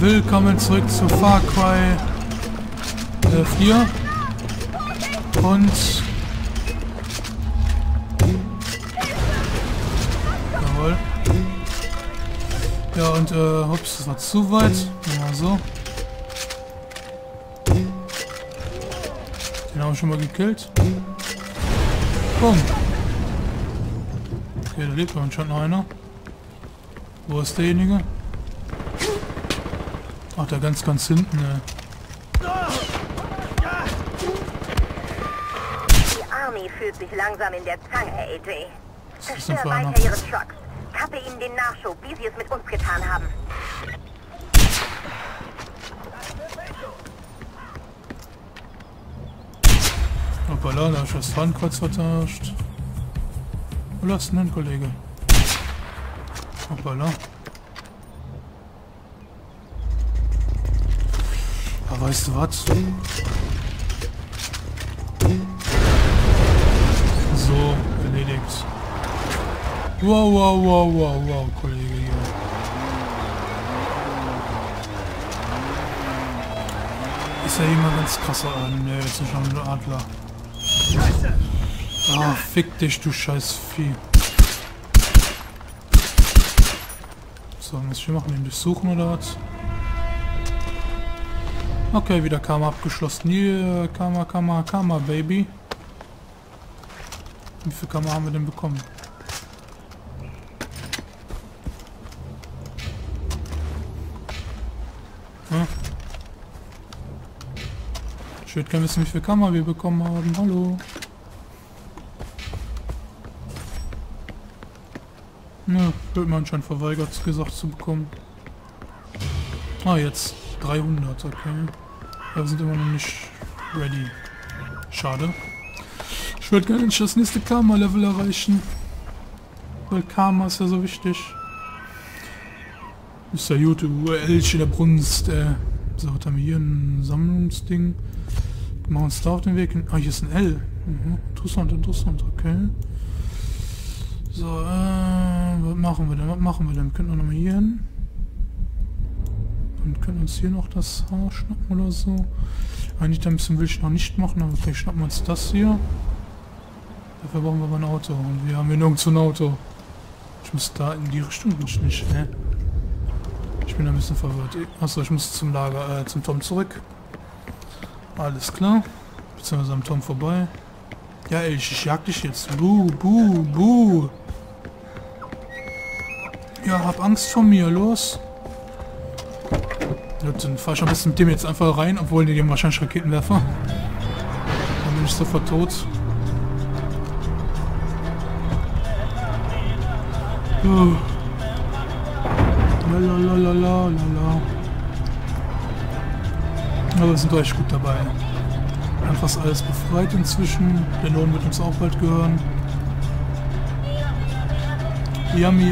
Willkommen zurück zu Far Cry 4 und jawohl. Ja und ups, das war zu weit. Ja, so. Den haben wir schon mal gekillt. Bumm. Okay, da lebt anscheinend noch einer. Wo ist derjenige? Ach, da ganz hinten, Die Army fühlt sich langsam in der Zange, AJ. Zerstör weiter ihre Trucks. Kappe ihnen den Nachschub, wie sie es mit uns getan haben. Hoppala, da ist das Fahnenkreuz vertauscht. Wo lass denn, Kollege? Hoppala. Ja, weißt du was? So, erledigt. Wow, Kollege hier. Ist ja immer ganz krasser an. Ne, das ist schon ein Adler. Ah, fick dich, du scheiß Vieh. So, was wir machen, den durchsuchen oder was? Okay, wieder Karma abgeschlossen. Hier, Karma, Baby. Wie viel Karma haben wir denn bekommen? Hm? Ich würde gerne wissen, wie viel Karma wir bekommen haben. Hallo. Ja, wird man anscheinend verweigert, gesagt zu bekommen. Ah, jetzt 300, okay. Ja, wir sind immer noch nicht ready. Schade. Ich würde gerne das nächste Karma-Level erreichen. Weil Karma ist ja so wichtig. Ist ja gut, du Elch in der Brunst, So, was haben wir hier? Ein Sammlungsding. Machen wir uns da auf den Weg hin. Ah, hier ist ein L. Mhm. Interessant, okay. So, was machen wir denn? Wir können auch noch mal hier hin. Und können uns hier noch das Haar schnappen oder so. Eigentlich ein bisschen will ich noch nicht machen, aber okay, schnappen wir uns das hier. Dafür brauchen wir aber ein Auto. Und wir haben hier nirgends ein Auto. Ich muss da in die Richtung nicht, ne? Ich bin ein bisschen verwirrt. Achso, ich muss zum Lager, zum Tom zurück. Alles klar. Beziehungsweise am Tom vorbei. Ja, ey, ich jag dich jetzt. Buh. Ja, hab Angst vor mir, los. Gut, dann fahr ich am besten mit dem jetzt einfach rein, obwohl die haben wahrscheinlich Raketenwerfer. Dann bin ich sofort tot. Lalalala. Aber wir sind doch echt gut dabei. Wir haben fast alles befreit inzwischen. Der Lohn wird uns auch bald gehören. Yummy.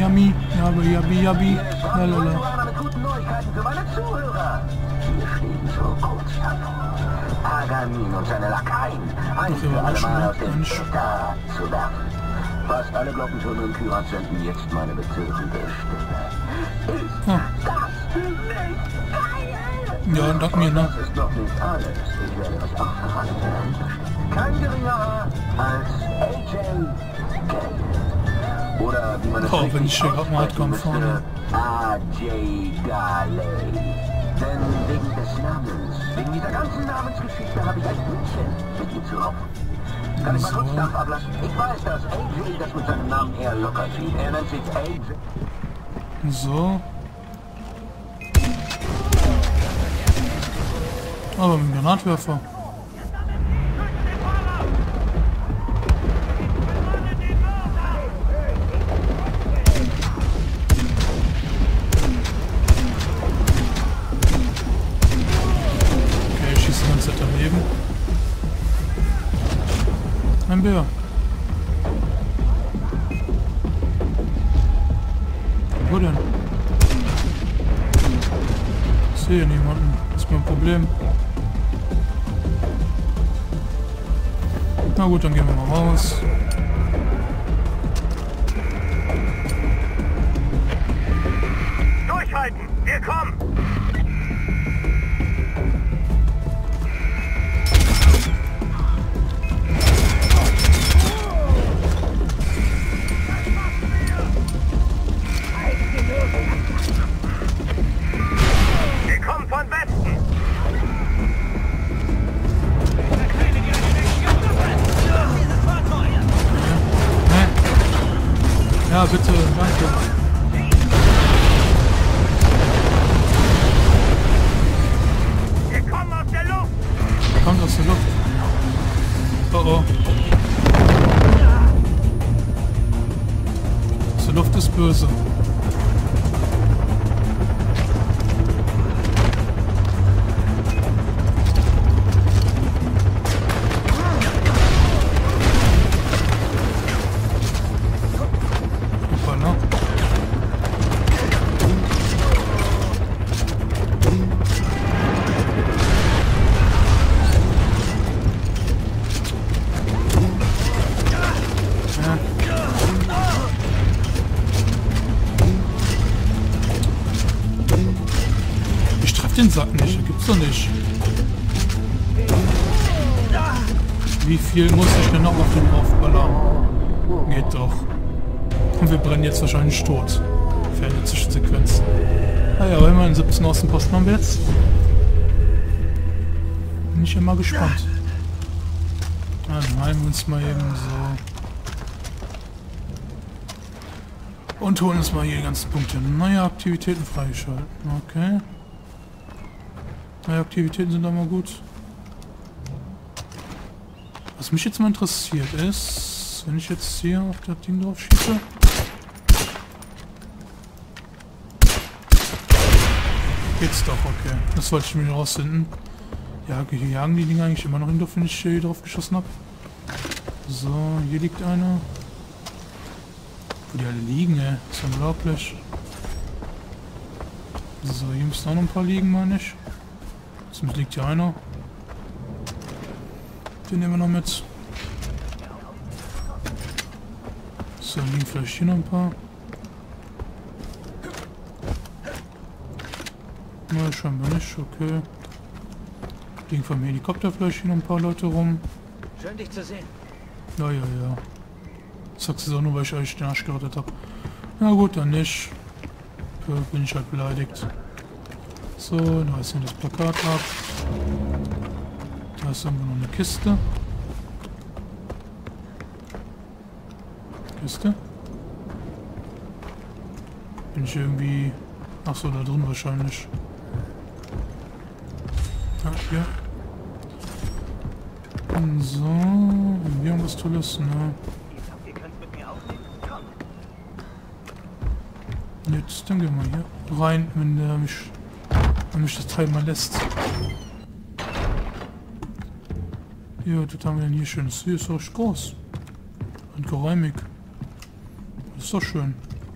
Lalala. Gute Neuigkeiten für meine Zuhörer. Wir stehen so kurz davor, Agamin und seine Lakaien ein für alle Mal aus dem Staat zu werfen. Fast alle Glockentürme im Kyrat senden jetzt meine betörende Stimme. Ist das nicht geil? Ja, dank mir, ne? Das ist noch nicht alles. Ich werde euch auch verraten, wer dahinter steckt. Kein geringerer als AJ Gale. Oder wie man es Oh, wenn ich hier gerade mal halt komme müsste, vorne. AJ Gale. Denn wegen des Namens, wegen dieser ganzen Namensgeschichte habe ich ein Hündchen mit ihm zu raufen. Kann ich mal kurz Dampf ablassen? Ich weiß, dass AJ das mit seinem Namen eher locker sieht. Er nennt sich AJ. So. Aber mit dem Granatwerfer. Okay, ich schieße die ganze Zeit daneben. Ein Bär. Wo denn? Ich sehe niemanden. Das ist mein Problem. Na gut, dann gehen wir mal raus. Durchhalten! Wir kommen! Ja, bitte, danke. Wir kommen aus der Luft! Kommt aus der Luft. Oh oh. Aus der Luft ist böse. Hoppala. Ich treffe den Sack nicht, das gibt's doch nicht. Wie viel muss ich denn noch auf den draufballern? Geht doch. Und wir brennen jetzt wahrscheinlich tot. Für eine Zwischensequenz. Naja, aber immerhin 17 Außenposten haben wir jetzt. Bin ich ja mal gespannt. Dann heilen wir uns mal eben so. Und holen uns mal hier die ganzen Punkte. Neue Aktivitäten freigeschalten. Okay. Neue Aktivitäten sind immer gut. Was mich jetzt mal interessiert ist, wenn ich jetzt hier auf das Ding drauf schieße. Geht's doch, okay. Das wollte ich mir rausfinden. Ja, hier jagen die Dinger eigentlich immer noch hin, wenn ich hier drauf geschossen habe. So, hier liegt einer. Wo die alle liegen, ey. Das ist unglaublich. So, hier müssen auch noch ein paar liegen, meine ich. Zumindest liegt hier einer. Den nehmen wir noch mit. So, liegen vielleicht hier noch ein paar. Na, scheinbar nicht, okay. Liegen vom Helikopter vielleicht hier noch ein paar Leute rum. Schön, dich zu sehen. Ja. Sagst du auch nur, weil ich euch den Arsch gerettet habe. Na gut, dann nicht. Bin ich halt beleidigt. So, da ist hier das Plakat ab. Da ist irgendwo noch eine Kiste. Bin ich irgendwie... Achso, da drin wahrscheinlich. Ah, hier. So, haben wir irgendwas Tolles, ne? Ihr könnt mit mir aufnehmen. Komm. Jetzt, dann gehen wir hier rein, wenn mich das Teil mal lässt. Ja, was haben wir denn hier schönes? Hier ist auch groß. Und geräumig. Das ist doch schön.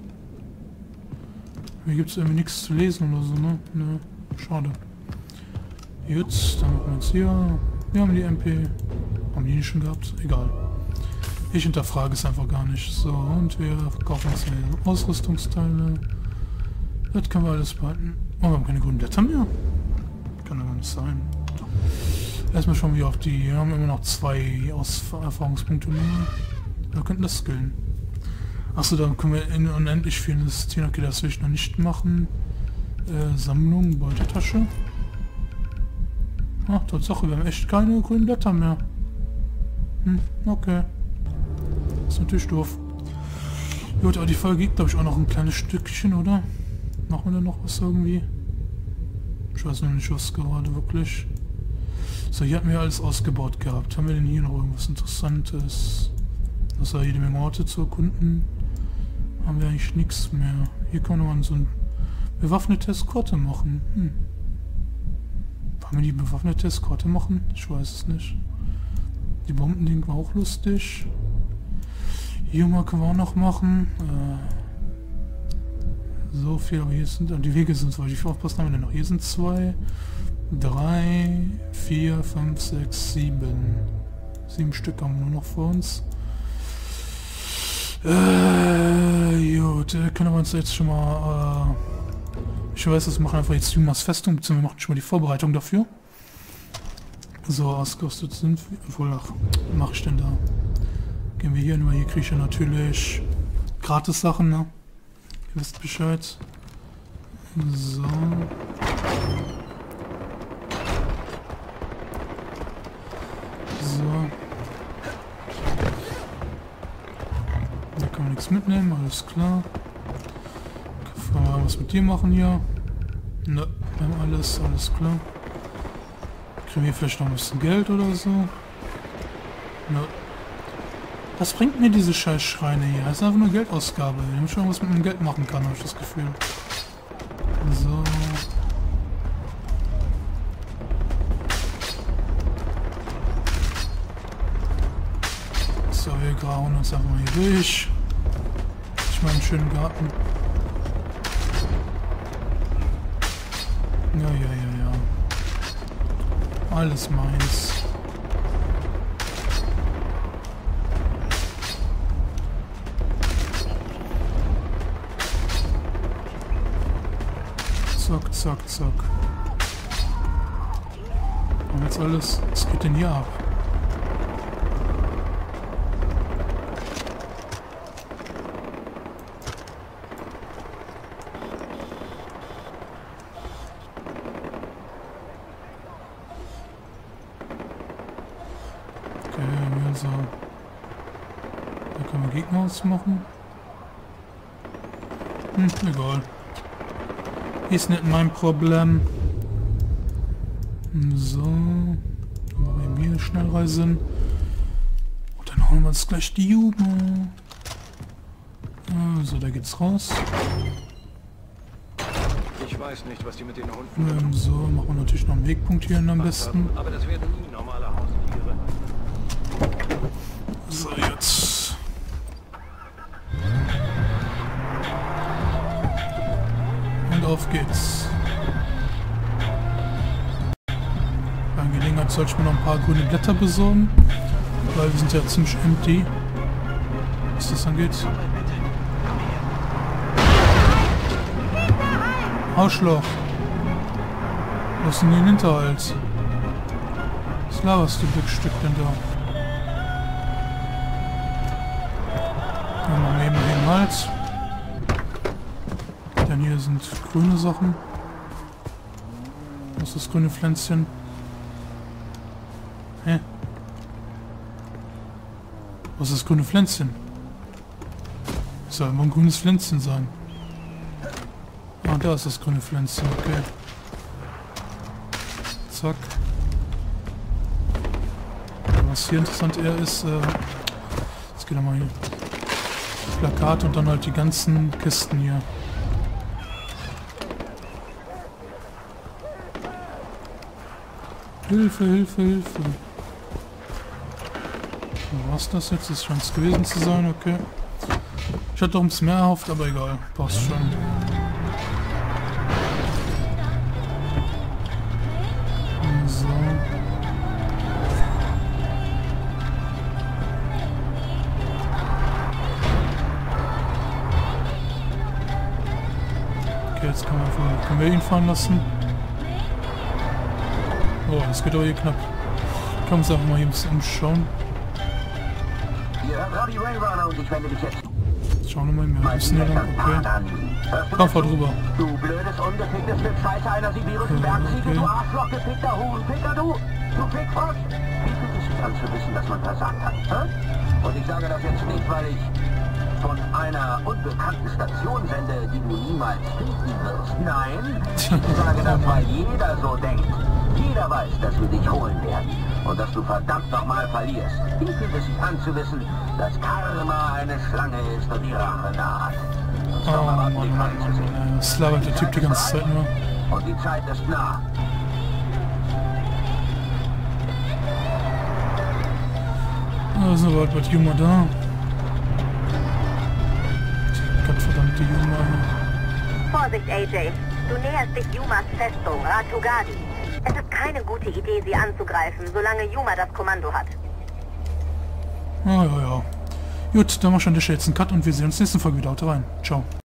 Hier gibt es irgendwie nichts zu lesen oder so, ne? Ne, schade. Jetzt, dann machen wir jetzt hier. Wir haben die MP. Haben die nicht schon gehabt? Egal. Ich hinterfrage es einfach gar nicht. So, und wir kaufen uns Ausrüstungsteile. Das können wir alles behalten. Oh, wir haben keine grünen Blätter mehr. Kann ja gar nicht sein. Erstmal schauen wir auf die. Wir haben immer noch 2 Erfahrungspunkte. Wir könnten das skillen. Achso, dann können wir in unendlich viel investieren. Okay, das will ich noch nicht machen. Sammlung, Beutetasche. Ach, Tatsache, wir haben echt keine grünen Blätter mehr. Okay. Das ist natürlich doof. Gut, aber die Folge gibt, glaube ich, auch noch ein kleines Stückchen, oder? Machen wir da noch was irgendwie? Ich weiß noch nicht, was gerade wirklich. So, hier hatten wir alles ausgebaut gehabt. Haben wir denn hier noch irgendwas Interessantes? Das war jede Menge Orte zu erkunden. Haben wir eigentlich nichts mehr. Hier kann man so ein bewaffnete Eskorte machen. Wollen wir die bewaffnete Eskorte machen? Ich weiß es nicht. Die Bombending war auch lustig. Hier mal können wir auch noch machen. So viel, aber hier sind die Wege sind zwar, wie viel aufpassen haben wir denn noch? Hier sind 2, 3, 4, 5, 6, 7. 7 Stück haben wir nur noch vor uns. Gut, können wir uns jetzt schon mal... ich weiß, das machen einfach jetzt Yumas Festung, beziehungsweise wir machen schon mal die Vorbereitung dafür. So, ausgerüstet sind wir... Obwohl, ach, was mache ich denn da? Gehen wir hier hin, weil hier kriege ich ja natürlich Gratis-Sachen, ne? Ihr wisst Bescheid. So. nichts mitnehmen, alles klar. Können wir was mit dir machen hier? Ne, wir haben alles klar. Kriegen wir vielleicht noch ein bisschen Geld oder so? Ne. Was bringt mir diese scheiß Schreine hier? Das ist einfach nur Geldausgabe. Ich muss schon was mit dem Geld machen kann, habe ich das Gefühl. So. So, wir grauen uns einfach mal hier durch. Ich meine, einen schönen Garten. Ja. Alles meins. Zack. Und jetzt alles. Was geht denn hier ab? Okay, also. Da können wir Gegner ausmachen. Egal. Ist nicht mein Problem. So. Dann machen wir hier Schnellreisen. Und dann holen wir uns gleich die Juma. So, da geht's raus. Ich weiß nicht, was die mit den Hunden... So, machen wir natürlich noch einen Wegpunkt hier am besten. Aber das werden nie normale Haustiere. So, jetzt. Und auf geht's. Bei Gelegenheit sollte ich mir noch ein paar grüne Blätter besorgen. Weil wir sind ja ziemlich empty. Was das angeht. Arschloch. Was ist denn hier im Hinterhalt? Was laberst du, Stück denn da? Dann machen wir eben den Hals. Dann hier sind grüne Sachen. Was ist das grüne Pflänzchen? Hä? Was ist das grüne Pflänzchen? Soll immer ein grünes Pflänzchen sein. Ah, da ist das grüne Pflänzchen, okay. Zack. Was hier interessant eher ist, jetzt geht er mal hier. Plakat und dann halt die ganzen Kisten hier. Hilfe. Was das jetzt? Das scheint es gewesen zu sein, okay. Ich hatte doch ein bisschen mehr erhofft, aber egal. Passt schon. So. Okay, jetzt können wir ihn fahren lassen. Oh, das geht aber hier knapp. Können wir uns einfach mal hier ein bisschen umschauen. Schauen wir mal mehr. Ein bisschen hier lang, okay. Komm, fahr drüber. Du blödes, ungeficktes Stück Scheiße einer sibirischen Bergziege, du Arschloch, gefickter Huhnficker, du Fickfrosch. Wie fühlt es sich an zu wissen, dass man versagt hat, hä? Und ich sage das jetzt nicht, weil ich von einer unbekannten Station sende, die du niemals finden wirst. Nein, ich sage das, weil jeder so denkt. Jeder weiß, dass wir dich holen werden und dass du verdammt nochmal verlierst. Wie fühlt es sich an zu wissen, dass Karma eine Schlange ist und die Rache naht? Oh Mann. Das labert der Typ die ganze Zeit nur. Und die Zeit ist nah. Also war bald Juma da. Die gottverdammte Juma. Vorsicht, AJ. Du näherst dich Yumas Festung, Ratugadi. Es ist keine gute Idee, sie anzugreifen, solange Yuma das Kommando hat. Ja. Gut, dann machen wir schon jetzt einen Cut und wir sehen uns nächste Folge wieder. Haut rein. Ciao.